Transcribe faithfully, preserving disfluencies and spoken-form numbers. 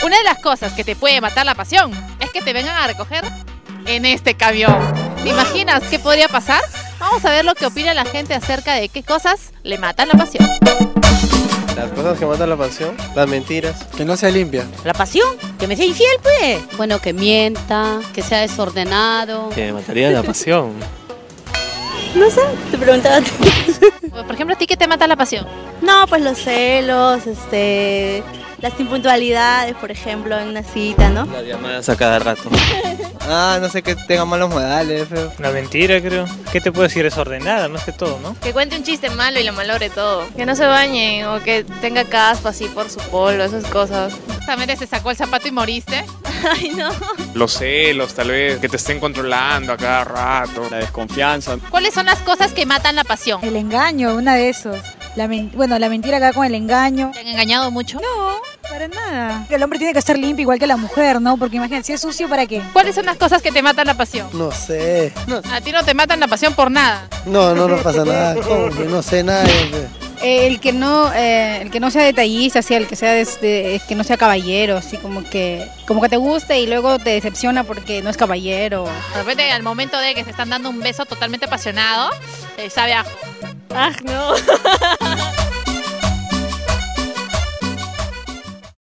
Una de las cosas que te puede matar la pasión es que te vengan a recoger en este camión. ¿Te imaginas qué podría pasar? Vamos a ver lo que opina la gente acerca de qué cosas le matan la pasión. Las cosas que matan la pasión, las mentiras. Que no sea limpia. ¿La pasión? ¿Que me sea infiel, pues? Bueno, que mienta, que sea desordenado. Que mataría la pasión. No sé, te preguntaba a ti. Por ejemplo, ¿a ti qué te mata la pasión? No, pues los celos, este, las impuntualidades, por ejemplo, en una cita, ¿no? Las llamadas a cada rato. Ah, no sé, que tenga malos modales, feo. Una mentira, creo. ¿Qué te puedo decir? Es ordenada, más que todo, ¿no? Que cuente un chiste malo y lo malogre todo. Que no se bañe o que tenga caspa así por su polvo, esas cosas. Justamente se sacó el zapato y moriste. Ay, no. Los celos, tal vez, que te estén controlando a cada rato. La desconfianza. ¿Cuáles son las cosas que matan la pasión? El engaño, una de esos. La men- bueno, la mentira acá con el engaño. ¿Te han engañado mucho? No, para nada. El hombre tiene que estar limpio igual que la mujer, ¿no? Porque imagínate, si es sucio, ¿para qué? ¿Cuáles son las cosas que te matan la pasión? No sé. No, A ti no te matan la pasión por nada. no, no nos pasa nada. ¿Cómo que no sé nada? Eh, el que no, eh, el que no sea detallista, así, el que sea des- de- que no sea caballero, así como que, como que te guste y luego te decepciona porque no es caballero. De repente, al momento de que se están dando un beso totalmente apasionado, eh, sabe a ajo. Ah, no.